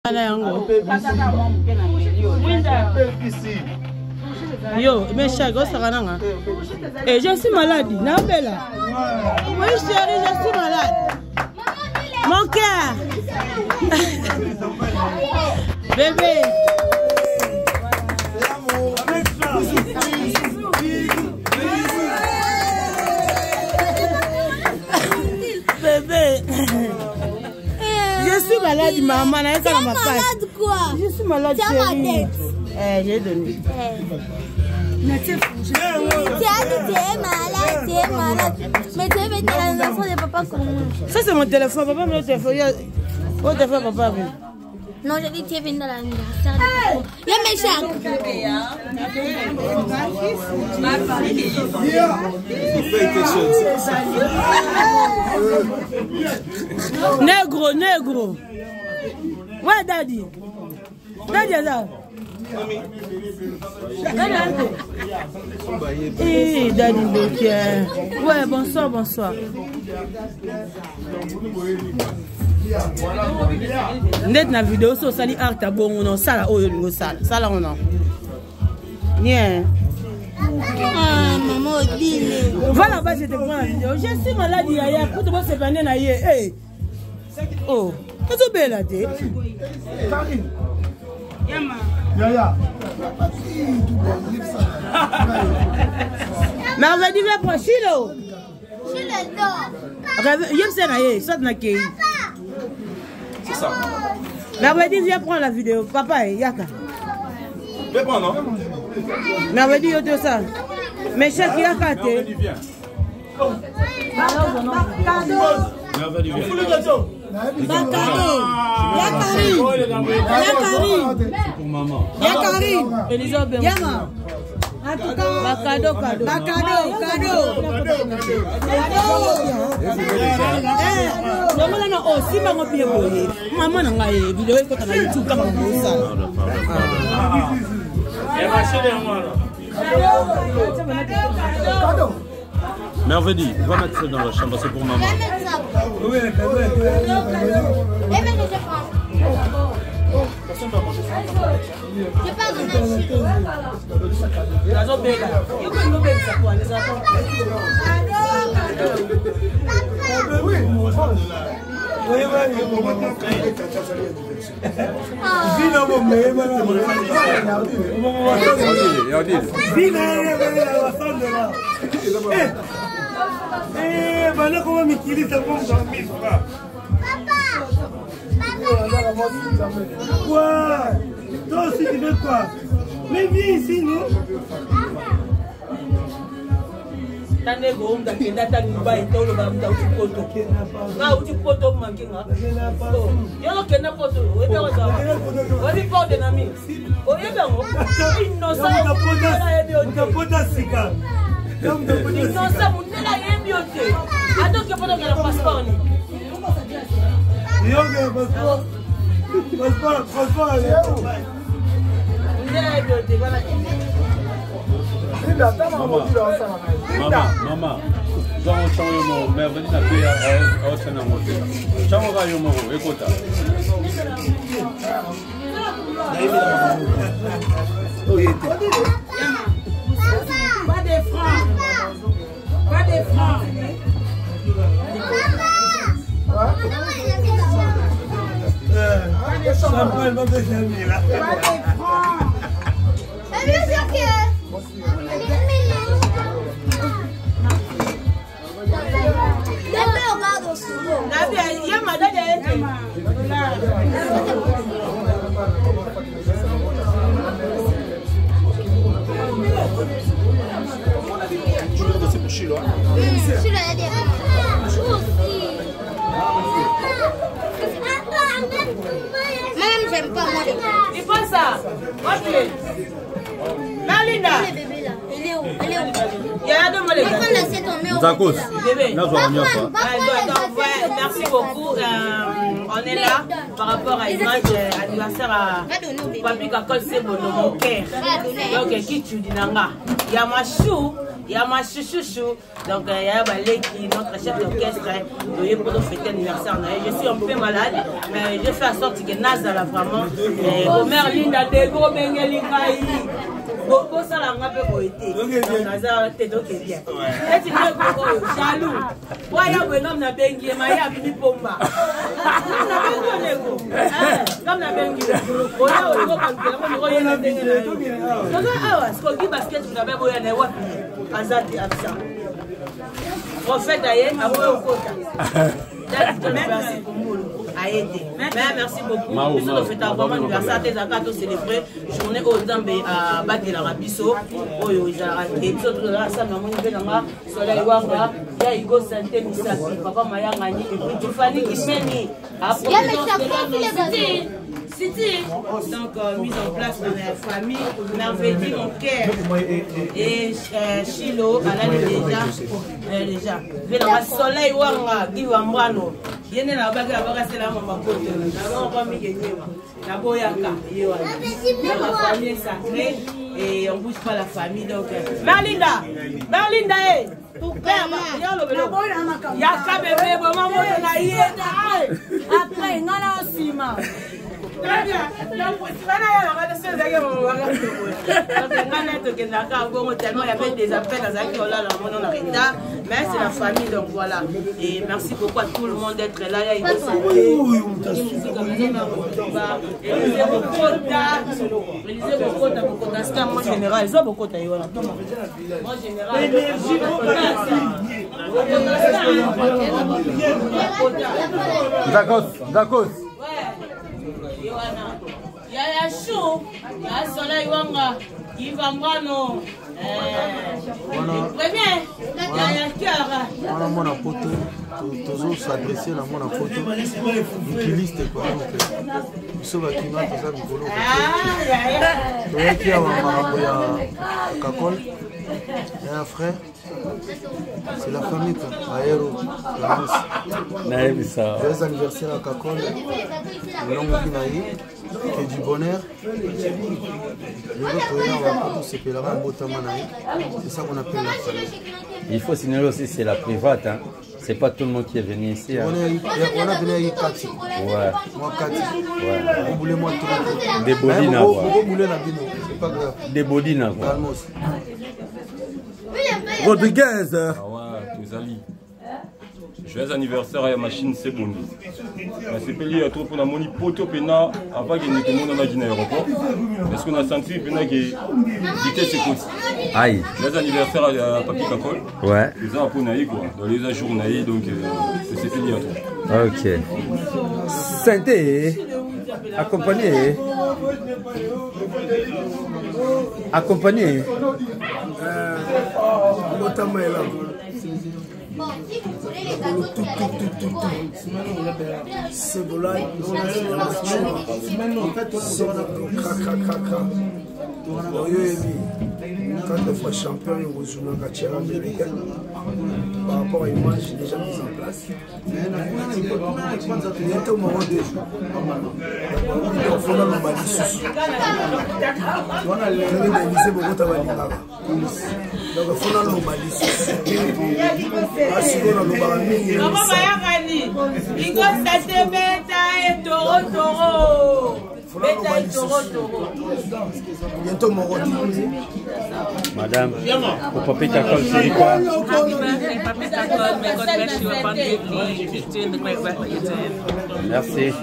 Yo, mais chaque sarananga. Et je suis malade, Nabella. Oui, chérie, je suis malade. Mon cœur. Bébé. Bébé. Je suis malade, maman. Tu es malade quoi? Je suis malade, chérie. J'ai donné. Mais tu es malade. Mais tu es l'enfant de papa comme moi. Ça, c'est mon téléphone. Papa, mon téléphone. Mon téléphone, papa. Non, je dis tu es venu dans l'anniversaire de papa. Il y a mes chats. Négro, négro. Ouais, daddy. Daddy est là. Eh, daddy, ouais, bonsoir, bonsoir. Net na vidéo so sali art bon on sala oyo ngo sala on non. Bien. Ah, maman odile. Voilà, bah je te prends la vidéo. Je suis malade hier, pour te voir se baigner na hier. Eh. Oh, qu'est-ce que belle là t'es? Karine. Yaya. Mais on va dire pour Chilo. Chilo dort. Yem c'est na hier, ça na kei. C'est ça. Merveille, viens prendre la vidéo. Papa, Yaka. Viens prendre, non? Merveille, yo te ça. Mais chef, Yaka, te. Merveille, viens. Merveille, viens. C'est pour maman. Yakari. Elisabeth. Yama. En tout cas, cadeau. Merveille, va mettre ça dans la chambre, c'est pour maman. Je parle de Quoi? Toi aussi tu veux quoi? Mais viens ici, non? Maman, dans le merveille n'a pas au Sénat. Chango yo mo écoute. Pas des francs. C'est pour Chilo. Même j'aime pas moi. Il faut ça. Ok. La Linda. Le bébé là. Elle est où? Il y a deux mots les gars. Zakos. Bébé. Merci beaucoup. On est là par rapport à l'image anniversaire à Papi Kakol Sebo, mon cœur. Donc, qui tu dis nanga? Il y a ma chou. Il y a ma chouchou, donc il y a Baleki, notre chef d'orchestre, pour nous fêter l'anniversaire. Je suis un peu malade, mais je fais en sorte que Naza là vraiment. Omer Linda Dego Bengelikaï. Beaucoup ça la m'a fait été. Naza t'es donc bien. Et tu veux jaloux. Ouais, ya bonhomme na bengi, ma ya bimi pomba. Comme na bengi. Oya o ko kan ko ko na bengi. Donc ah, ce qu'on dit basket vous avez boya na wapi. Azati absent. Prophète d'ailleurs, après au quota. Merci beaucoup. Nous avons fait un bon anniversaire. Nous avons célébré la journée aux Zambé à Bati la Rabiso. Et tout le reste, nous avons fait un soleil Wanga. Il y a Igo Santé Misaki, Papa Maya Ngani, et puis Tiffany Kismeni. Donc, mise en place dans la famille, Merveille, mon cœur. Et Chilo, elle a déjà. Il y a le soleil Wanga, Guy Wambrano. Il y a la bague à bagasser la maman côté. D'abord, on va m'y gagner. D'abord, il y a la famille sacrée et on ne bouge pas la famille. Donc, Merlinda, Merlinda, il y a qu'un bébé, maman, il y a après, il y a un ciment. Tellement il y avait des appels mais c'est la famille, donc voilà. Et merci beaucoup à tout le monde d'être là. Il y a il y a chaud, il y a soleil Wanga, il va m'ano. Premier, il y a cœur. On a mon photo, toujours s'adresser à mon photo. Utiliste quoi. Ce qui m'a tout ça Nicolo. Ah, qui a un Kakol, et un frère. C'est la famille quoi. Aéro, la Russe. Les anniversaires à Kakol, le long que du bonheur. C'est ça qu'on appelle la famille. Il faut signaler aussi c'est la private. Hein. C'est pas tout le monde qui est venu ici. Hein. On a venu avec Kati. Ouais. Moi Kati. Ouais. Vous voulez moi tout le monde. Des bodines à voir. C'est pas grave. Des bodines à voir. Rodriguez. Ah ouais, tous amis. Joyeux anniversaire à la machine c'est bon. C'est payé à trop pour la monnaie poto pena avant que nous communions dans l'aéroport. Est-ce qu'on a senti pena que j'étais c'est quoi? Aïe. Joyeux anniversaire à Papi Kakol. Ouais. Les ans pour naï quoi. Dans les ans jour naï donc c'est payé à toi. Ok. Santé. Accompagné. Accompagné. Bon, si vous voulez les gâteaux, c'est volaille. Quand on fois champion, on joue dans la tière américaine. Par rapport à l'image déjà mise en place. Il y a un moment de on fait dans le Mali. On a l'Élysée beaucoup de Mali. Donc il faut dans le Mali. Madame, pour Papi Kakol, tu dis quoi? Happy birthday, Papi Kakol. May God bless you abundantly. Keep doing the great work that you're doing. Merci.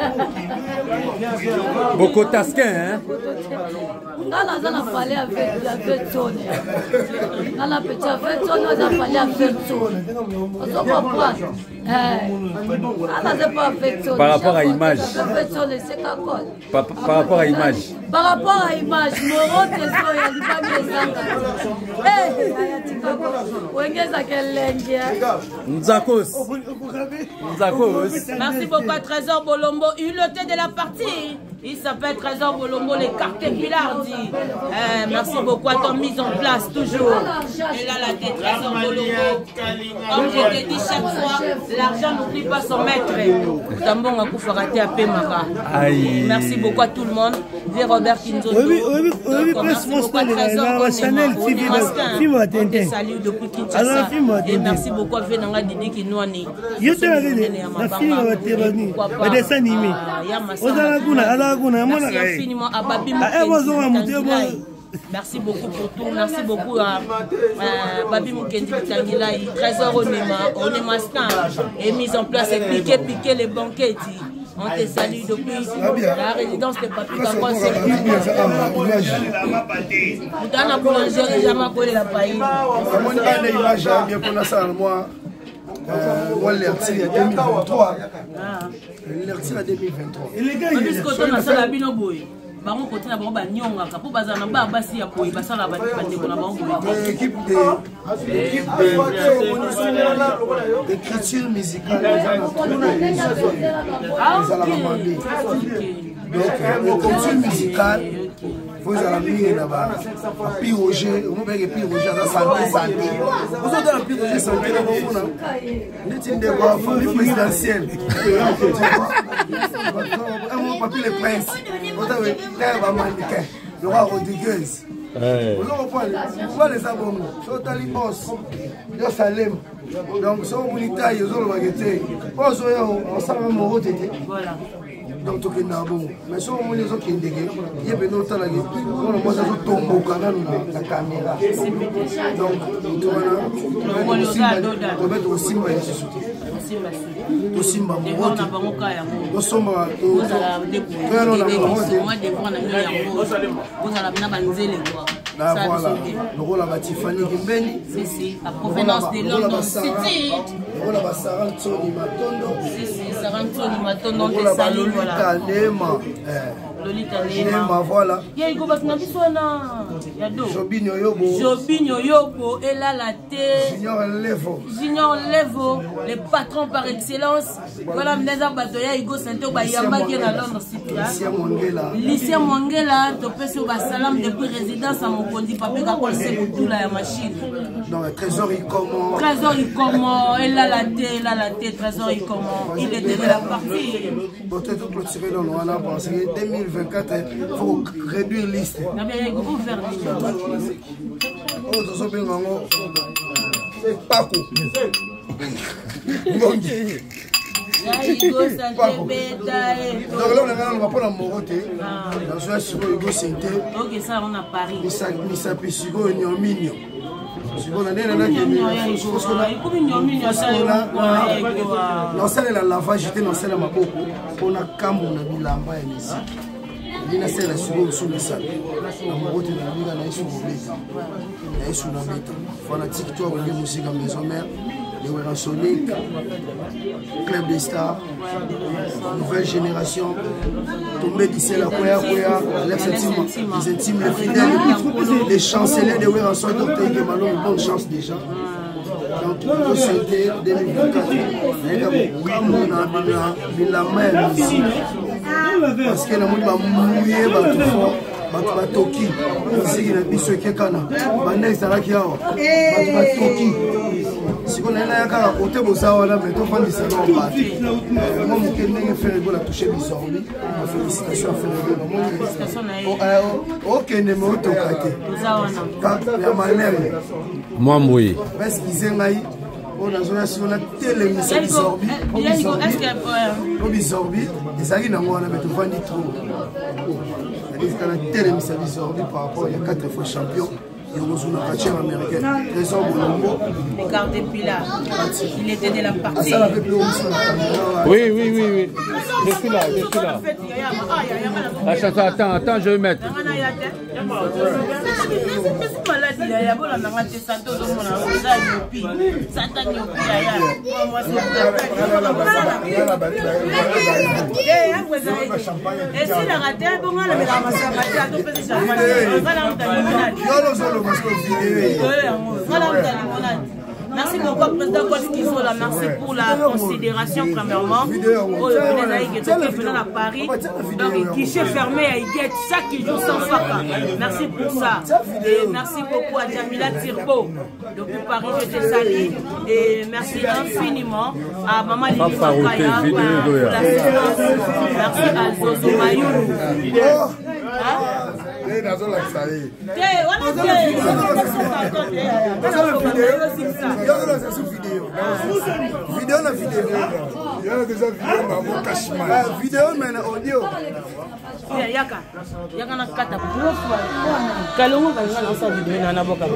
Beaucoup tasquin, hein? On a parlé avec la personne. On a petit avec on a parlé avec personne. On comprend. Par rapport à l'image. Par rapport à l'image. Par rapport à l'image, Nzakos. Merci beaucoup à Trésor Bolombo, hulotté de la partie. Il s'appelle Trésor Bolongo, les cartes Pilardi. Merci beaucoup à ton mise en place, toujours. Et là, la tête Trésor Bolongo. Comme je t'ai dit chaque fois, l'argent n'oublie pas son maître. Tambon a Koufarate à Pemaka. Merci beaucoup à tout le monde. Vieux Robert Kinzoto. Merci beaucoup à Trésor Chanel TV. Salut depuis Kinshasa. Et merci beaucoup à Venanga Didi Kinouani. Merci infiniment à Babi Moukendi. Merci beaucoup pour tout. Merci beaucoup à Babi Moukendi Tangilai. Trésor Onema Star. Et mise en place et piquer les banquets. On te salue depuis la résidence de Papi Kakwa. Dans la boulangerie, jamais collé la paille. Moi, l'Erti à 2023. L'Erti à 2023. Puisque on a ça la binoboy. Baron côté na bango nyonga pour bazana ba basi ya boy basala ba bandeko na bango. L'équipe d'écriture musicale donc l'écriture musicale vous allez là-bas piroger on peut que piroger dans santé vous êtes dans la piroger santé là vous là n'était de quoi famille présidentielle un mot papier le prince vous avez là va mandiquer le roi Rodriguez vous avez les abonnés sur Talibos yo Salem donc so bonita yo zo le baguette poso yo on s'en va mon roté voilà donc tout est bon mais si on les autres qui dégué il y a beno tala qui on moi ça tombe kana na caméra donc tout on mettre aussi simba yesu to simba mo na bango kaya mo somba to na na banzele quoi là voilà le rôle à Batifani Kimbeni si la provenance de London City le rôle à Sarantoni Matondo si Sarantoni Matondo te salue voilà Lolita Nema voilà ya iko basi na biso na ya do Jobinho Yobo et là la tête Junior Levo les patrons par excellence voilà mneza bato ya Igo Santo ba yamba ki na London City Lycée Mwangela to pesi ba salam depuis résidence à Mokondi Papi Kakwa c'est tout la machine donc Trésor il comment et là la tête Trésor il comment il était de la partie peut-être clôturer dans on a pensé 2024 il faut réduire liste na bien il faut faire oh to so bien ngo Paco Bongi Igo Santé beta donc là on va pas la moroté dans ce Sigo Igo Santé OK ça on a Paris ni ça puis Sigo Nyominyo Sigo na nena na non ça la lavage j'étais dans celle maboko on a kambo na bilamba ya musique Lina c'est la Sigo sous le sable la moroté na biga na isu beta na isu na beta fanatique toi de musique à maison mère les Wera Sonic Club des Stars nouvelle génération tombé d'ici la Koya Alex Intima les intimes les fidèles les chanceliers de Wera Sonic Dr. Gemalo bonne chance déjà donc il c'était 2024 la mer parce que la monde va mouiller bato fort bato batoki musique na biso ekekana banda ezalaki awa bato batoki siko na ya kaka kote bozawa na beto fandi salon ba moi mokende faire go la toucher bisorbi félicitations à faire OK ne mo to kate bozawa na ya malere moi mboyi parce qu'ils ngai on a zona sur la télé bisorbi bisorbi ezali na ngona beto fandi trop c'est la télé bisorbi par rapport il y a 4 fois champion il y a un américain Trésor Bolongo il était de la partie oui je suis là attends je vais mettre Merci beaucoup au président Koskizola. Merci pour la considération premièrement. Au à Paris. Donc, guichet fermé à Iguette chaque jour sans faka. Merci pour ça. Et merci beaucoup à Jamila Tirbo depuis Paris, je te salue. Et merci infiniment à Maman Lili Makaya pour l'assistance. Merci à Zozo Mayou. Vidéo maintenant audio. Yaka na kata kalongo bangana sa vidéo na boka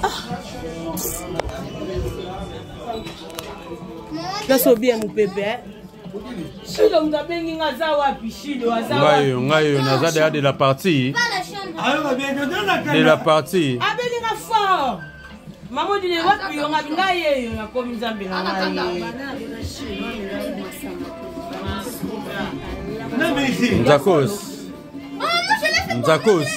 Kaso bien mon bébé. Chilo mzabengi ngaza wapi Chilo azawa. Ngayo naza de la partie. De la partie. Abeli nga fort. Maman dit wapi yo ngaye yo nakomi nzambe na ngai. Nzakos. Nzakos.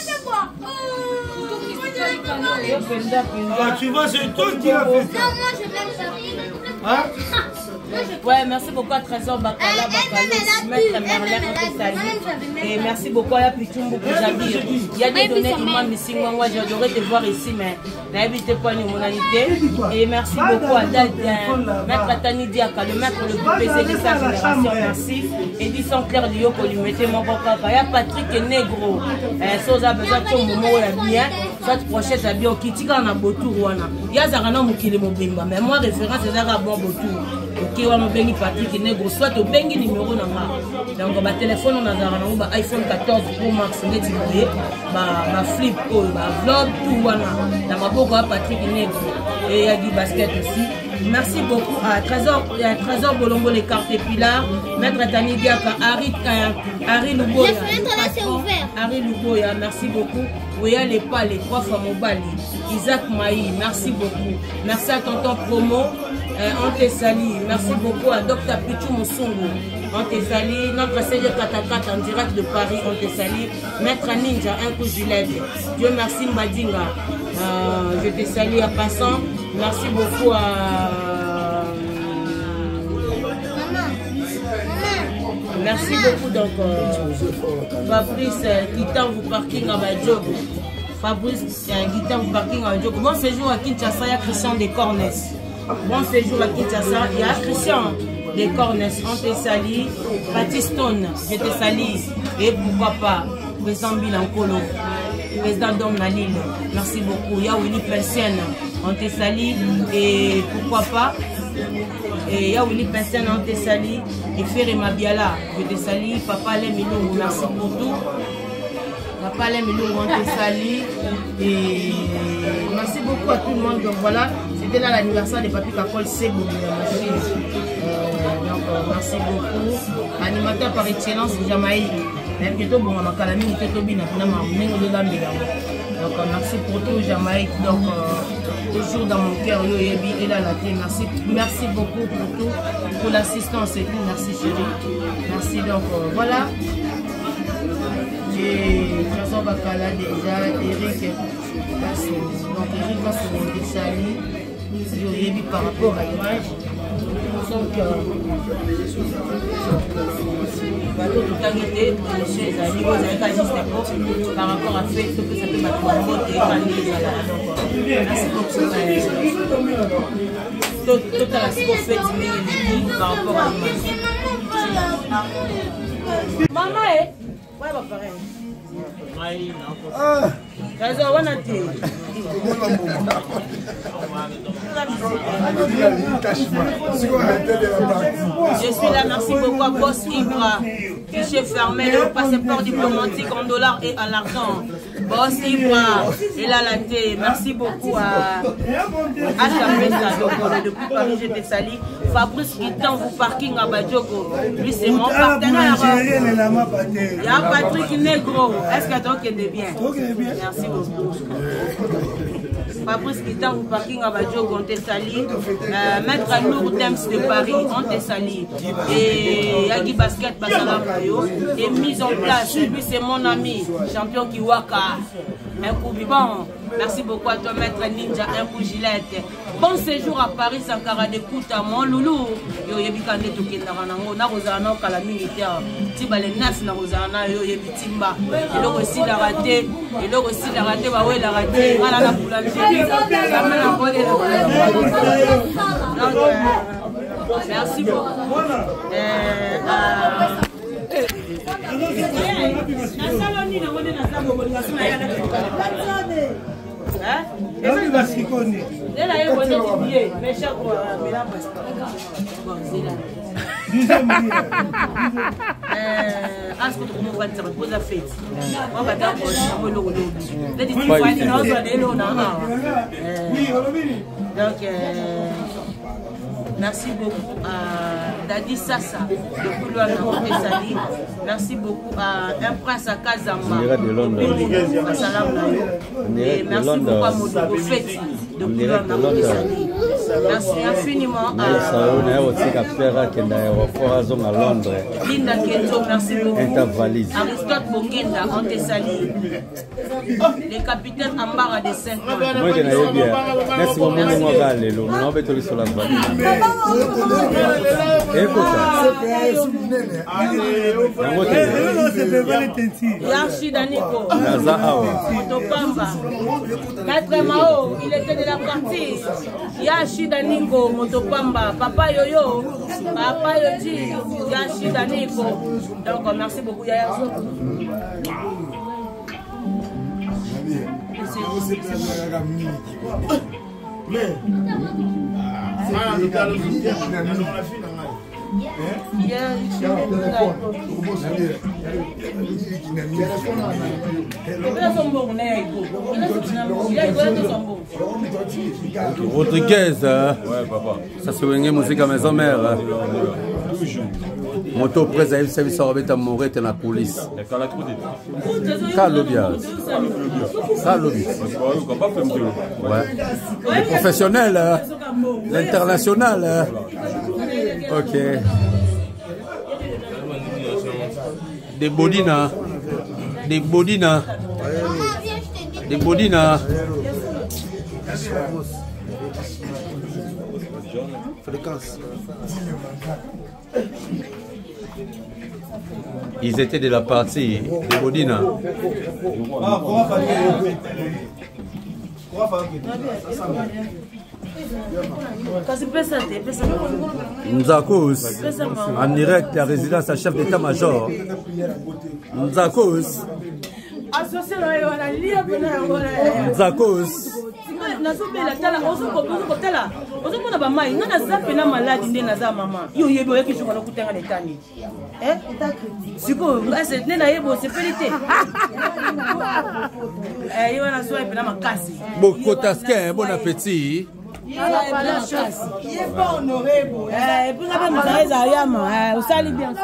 Tu vois, c'est toi qui as fait ça. Hein? Ouais, merci beaucoup à Trésor Bakala, Maître Merlin, et merci beaucoup à Pichumbo pour Jabir. Il y a des données imam missing, moi j'adorais te voir ici, mais n'habitez pas une monalité. Et merci beaucoup à Maître Tani Diaka, le maître le plus baisé de sa génération, merci. Edison Claire Lio, pour lui mettre mon papa. Il y a Patrick Negro, Sosa besoin de ton moment, il y a bien. Cette prochaine, c'est bien, qui tire en abotou, il y a Zarana Moukile Mobimba, mais moi, référence, c'est un bon botou. Ok, on a bengi Patrick Negro, soit au bengi numéro nanga. Donc, ma téléphone, on a un iPhone 14 Pro Max, ma flip, ma vlog, tout, dans ma bourre, Patrick Negro. Et il y a du basket aussi. Merci beaucoup à Trésor Bolongo, les cartes Pilar, Maître Tani Diaka, Harry Luboya. Harry Luboya, merci beaucoup. Ouya les pas, les 3 femmes au Bali. Isaac Maï, merci beaucoup. Merci à Tonton Promo, on te salue. Merci beaucoup à Dr Pichou Moussungu, on te salue. Notre CG Katakata en direct de Paris, on te salue. Maître Ninja, un coup Gillette. Dieu merci Mbadinga. Je te salue à passant. Merci beaucoup à merci beaucoup donc Fabrice Guitan parking à Badjogo. Fabrice Guitan parking à Badjogo. Bon séjour à Kinshasa, il y a Christian des Cornes. Bon séjour à Kinshasa, il y a Christian des Cornes. On te salue. Batistone, je te salue. Et pourquoi pas président Bilancolo, président Dom Nalil, merci beaucoup. Il y a Willy Persienne, on te salue. Et pourquoi pas, et il y a Willy Persienne, on te salue. Et Ferre Mabiala, je te salue. Papa Lemilou, merci pour tout. Papa Lemilou, on te salue. Et merci beaucoup à tout le monde. Donc voilà, c'était là l'anniversaire de Papi Kakol Sebo de la machine. Donc merci beaucoup. Animateur par excellence de Jamaïque. Donc merci pour tout Jamaïque. Donc toujours dans mon cœur, et là, merci beaucoup pour tout, pour l'assistance et tout. Merci chérie. Merci donc voilà. J'ai Trésor Bakala déjà, Eric. Donc Eric va se rendre sali. Par rapport à l'image. Donc tout a été, monsieur les amis, vous avez pas juste par rapport à fait ce que ça peut m'apporter et merci beaucoup. Tout à la fait par rapport à l'image. Maman, ouais, va pareil. Je suis là, merci beaucoup à Boss Ibra, guichet fermé, le passeport diplomatique en dollars et à l'argent. Boss Ibra, et là la thé, merci beaucoup à Achamesa, depuis Paris, je te salue. Fabrice Guitan, vous parking à Badjogo, lui c'est mon partenaire. Il y a Patrick Negro, est-ce que toi qui es bien? Merci beaucoup. Fabrice Guitan, vous parking à Badjogo, on te salue. Maître Anour Dems de Paris, on te salue. Et Yagi Basket, Basalamoyo, est mise en place. Lui, c'est mon ami, champion Kiwaka. Un coup bon, Merci beaucoup à toi, Maître Ninja, un coup Gillette. Bon séjour à Paris, Sankara de Kouta, mon loulou. Yo yebikande to kendaranango, na rozana kala militaire. Tiba les nas na rozana yo yebitimba. Et le aussi la raté, bah ouais la raté. Voilà la boulangerie. Merci beaucoup. Merci beaucoup à Dadi Sassa de Koulouana Montessali. Merci beaucoup à un prince à Kazamba. Et merci beaucoup à Modogo Feti de Koulouana Montessali. Merci infiniment à Linda Kenzo, merci beaucoup. Aristote Bongenda, Montessali. Les capitaines Ambara de 5 ans. Merci beaucoup. Yashi Daniko, Motopamba, Maître Mao, il était de la partie. Yashi Daniko, Motopamba, Papa Yoyo, Papa Yoji, Yashi Daniko. Donc merci beaucoup Yaya. Rodriguez, ouais, papa. Ça c'est une musique à maison mère. Moto près service à remettre à mourir dans la police. Calobias. Ouais. Les professionnels, l'international. Ok. Des bodina. Fréquence. Ils étaient de la partie de Bodina. Nzakos, en direct à résidence à chef d'état-major. Nzakos. Bon appétit. Il est pas honoré. Et puis, on va vous salue bien.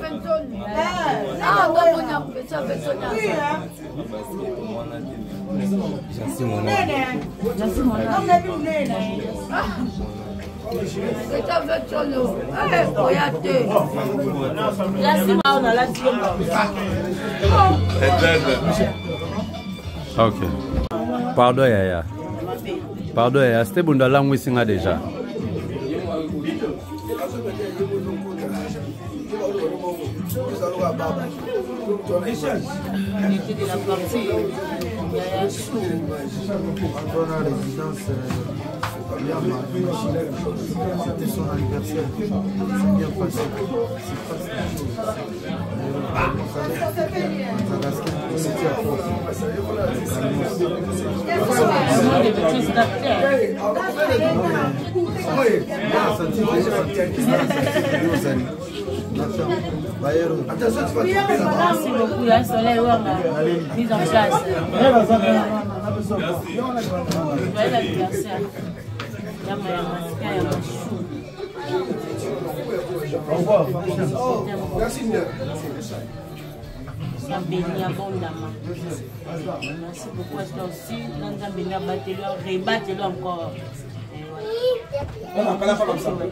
Ok. Pardon, Yaya. Pardon, c'était bon dans la langue déjà. C'était son anniversaire. C'est bien passé. Merci beaucoup, la soleil, mise en place. Joyeux anniversaire. Au revoir. Merci. Merci beaucoup à toi aussi. Rebattez-le encore. On n'a pas la comme ça.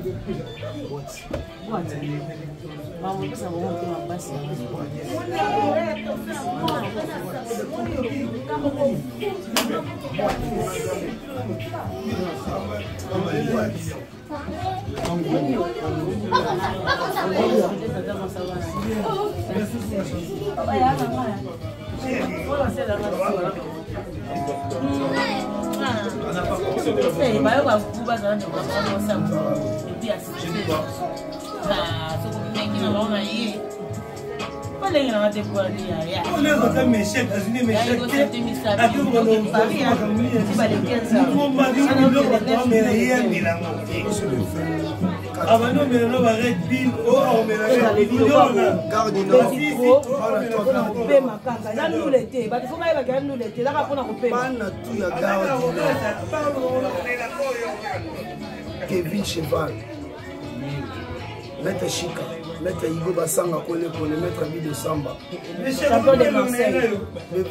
Kevin Cheval, Maître Chika, Maître Igo Bassanga Kole, Maître Abi de Samba, le champion de Marseille,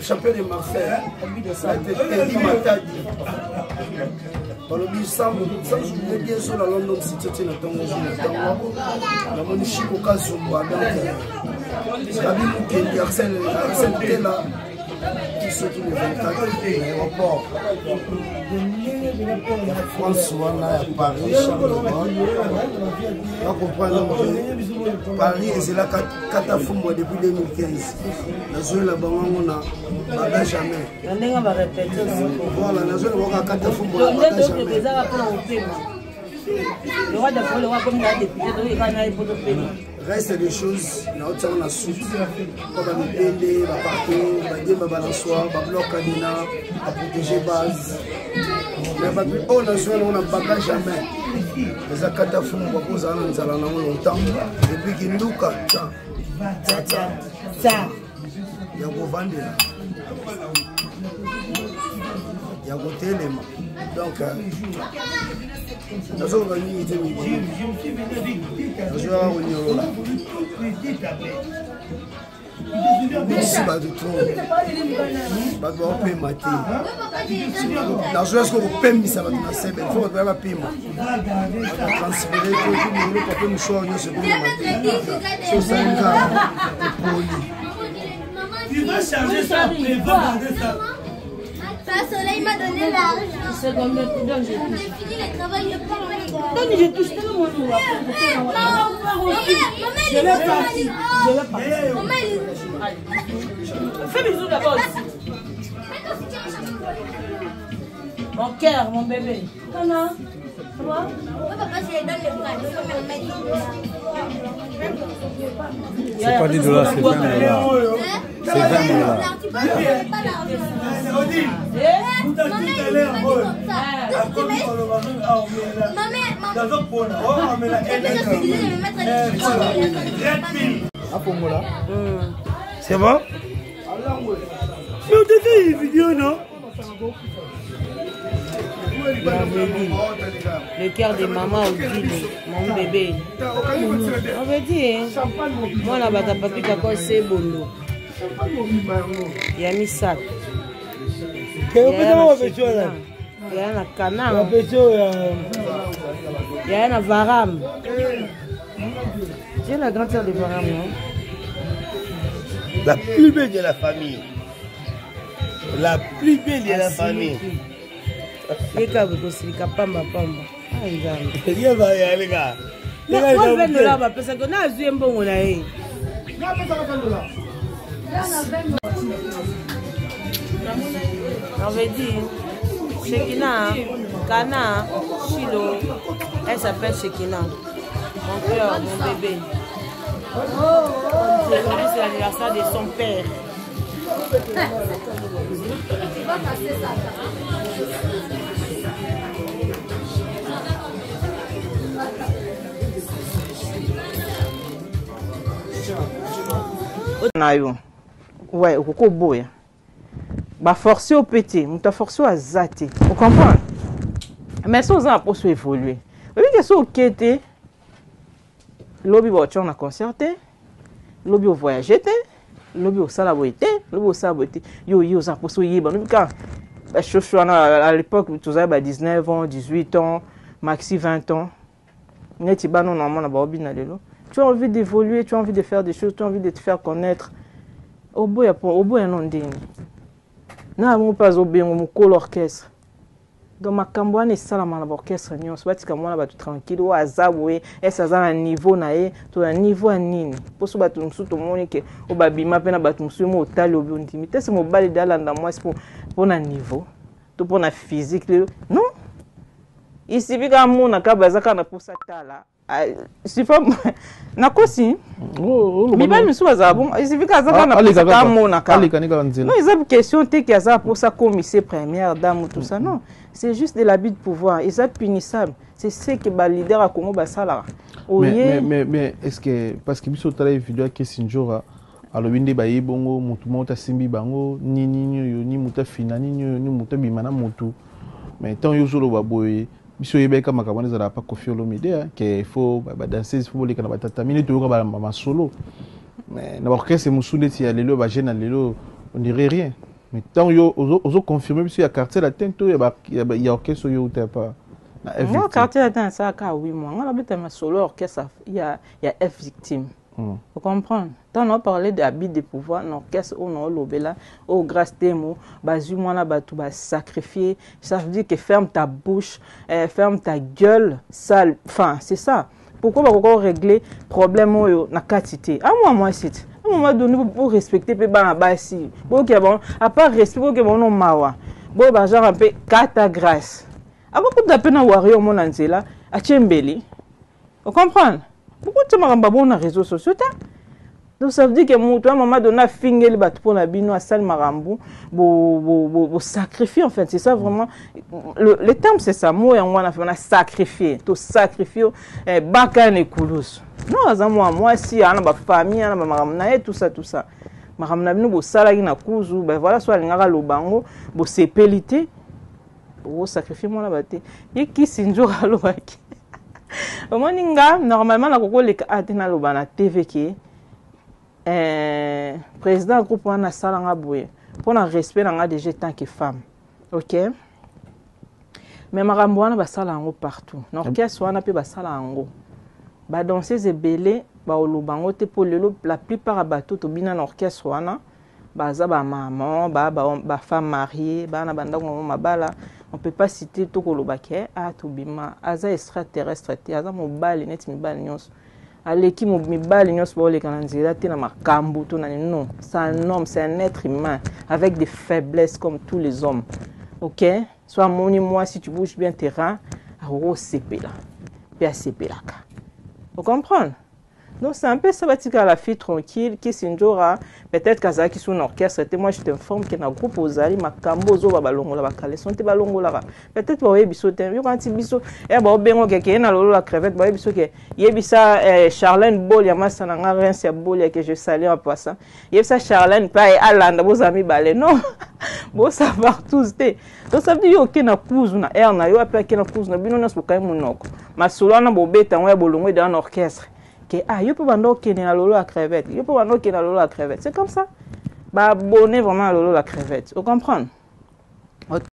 Maître Teddy Matadi. Dans le but, ça je bien sur la London City, na Tongo, na moni Chico Kazumba, donc Kabi Mukendi, Arsène Tela, qui sont tous les 24 l'aéroport. Il y a France, il y a Paris, Charleroi. On comprend que Paris est là 4 fois depuis 2015. La zone là-bas, on a pas jamais. Voilà, la zone là-bas, 4 fois on a pas jamais. Le roi d'Afrique, le roi comme il a député, donc il va aller pour le pays. Reste des choses, on a su, comme la Mipende, la partout, la Dima Balançoire, la bloc Kadina, la protéger base. Mais on a su, on n'a pas jamais. Les Akatafou, on va poser un an longtemps. Et puis qu'il nous cache. Ça. Il y a vos vendeurs. Il y a vos téléma. Donc, nous sommes venus ici. Nous sommes venus ici. Tu vas charger ça, mais va garder ça. Soleil m'a donné l'argent. C'est comme le coup d'œil. On a fini le travail, je pars. Donc je touche tout le monde. Je vais partir. Fais bisous d'abord aussi. Mon cœur, mon bébé. Comment? Comment? Papa, je donne le bras. C'est pas 10 $, c'est 20 $. C'est 20 C'est bon? Mais on t'a fait une vidéo, non? Le cœur de maman au guide, mon bébé. On veut dire, moi là-bas, t'as pas pu t'accorder bondo. Il y a mis ça. Il y a un canard. Il y a un varam. Tu es la grande sœur de varam, non? La plus belle de la famille. La plus belle de la famille. Et quand vous aussi pamba pamba. Ah, il va. Il va y aller, gars. Mais on va le là, parce qu'on a vu un bon là. On veut dire, Shekina, Kana, Chilo, elle s'appelle Shekina. Mon cœur, mon bébé. Aujourd'hui, c'est l'anniversaire de son père. Ouais, au boya. Bah forcer au petit, on t'a forcé à zater. Vous comprenez? Mais ça, on a pour se évoluer. Vous voyez que ça, ok, t'es. Lobby voiture, on a concerté. Lobby au voyager, lobby au salaboité, lobby au salaboité. Yo, ça pour se y aller. Quand à l'époque, tu avais 19 ans, 18 ans, maxi 20 ans. Tu as envie d'évoluer, tu as envie de faire des choses, tu as envie de te faire connaître. Au bout, il y a non digne. na mo pas obengo mokolo orchestre donc makambo wana esalama na baorchestre nyonso batika mwana bato tranquille oyo aza boye ese aza na niveau na ye to na niveau ya nini mposo bato mosusu tomoni ke oyo babima mpe na bato mosusu mo otali obi ondimi te se mobali de alanda mwasi mpo na niveau to mpo na physique lelo non isibi kaka mona kaka baza kaka na mposa tala sifa nakosi mibali misusu bazala bongo isibi kaka aza kaka na mposa kaka mona kaka non eza question te ke aza mposa commissaire première dame tout ça non c'est juste de l'abus de pouvoir et ça punissable c'est ce que ba leader à Congo basala mais est-ce que parce que biso tala vidéo ke Sinjora alobinde ba yebongo mutu mota simbi bango ni muta fina ni muta bimana mutu mais tant yo solo ba boye biso yebeka makamane za pas Koffi Olomide que faut ba danser faut les kana batata minute yo ba mama solo mais na orchestre musunde ti ya lelo ba jeune lelo on dirait rien mais tant yo ozo confirmer biso ya quartier latin to ya orchestre yo t'as pas na F victime. Moi quartier latin ça ka 8 mois on a bête ma solo orchestre il y a F victime. Vous comprenez? Tant on a parlé d'habit de pouvoir, l'orchestre on a l'obéla, au grâce des mots, basu moi là bas tout bas sacrifier, ça veut dire que ferme ta bouche, ferme ta gueule, sale, enfin c'est ça. Pourquoi on va régler problème au na quantité? À moi c'est. À un moment donné pour respecter pe ba basi. Bon que bon, à part respect que bon non mawa. Bon ba genre un peu cata grâce. À beaucoup de peine à warrior mon anzela, à Tchembeli. Vous comprenez? Pourquoi tu m'as dit que les réseaux sociaux donc ça veut dire que mon maman donne un finger le bateau pour la bino à salle marambo pour sacrifier en fait c'est ça vraiment le terme c'est ça moi on a sacrifier to sacrifier bakane koulos non moi si ana ba famille ana maramna et tout ça maramna bino bo sala ina kuzu ben voilà soit ngaka lobango bo sepelité bo sacrifier moi la baté yeki sinjora lobaki Omoninga normalement la koko leka atena loba na TV ki président groupe wana salanga boye pour na respect na déjà tant que femme. OK? Mais makambo wana basala ngo partout. Na orchestre wana pe basala ngo. Ba danseuse ebele ba olobango te pour lelo la plupart bateau to bina na orchestre wana baza ba maman ba femme mariée ba na banda ngo mabala. On ne peut pas citer tout le baquet à Tobima, Aza extraterrestre, Aza mobile, net mibali nyos. Aleki mobile nyos pour les cananzira, tina makambo, non. C'est un homme, c'est un être humain, avec des faiblesses comme tous les hommes. Ok? Soit moni moi, si tu bouges bien terrain, à CP là. Puis à CP là. Vous comprenez? Donc c'est un peu ça à la fille tranquille qui s'injora peut-être qu'à qui sont en orchestre moi je t'informe qu'il y a un groupe aux ali makambo zo balongo la bakale sont te balongo la peut-être ba yebiso te yo quand biso e ba obengo ke na lolo la crevette ba yebiso ke yebisa Charlène Bol ya masana nga rince ya Bol que je salue en passant yebisa Charlène pa e alanda vos amis balé non bon savoir tous te donc ça veut dire que na kuzu na air na yo après que na kuzu na bino na spokai munoko masolana bo beta ngo ya bolongo dans orchestre que yo peux bando kene na lolo la crevette yo peux bando kene na lolo la crevette c'est comme ça ba abonner vraiment à lolo la crevette vous comprenez